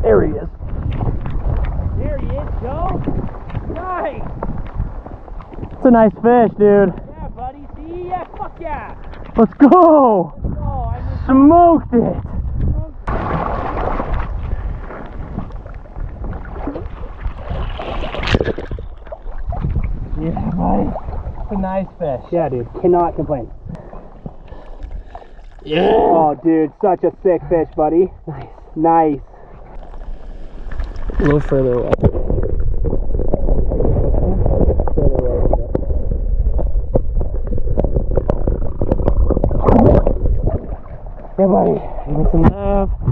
There he is. There he is, Joe. Nice. It's a nice fish, dude. Yeah, buddy. See? Yeah, fuck yeah. Let's go. Oh, I just Smoked it. Yeah, buddy. It's a nice fish. Yeah, dude. Cannot complain. Yeah. Oh, dude. Such a sick fish, buddy. Nice. Nice. A little further away. Yeah, buddy. Give me some love.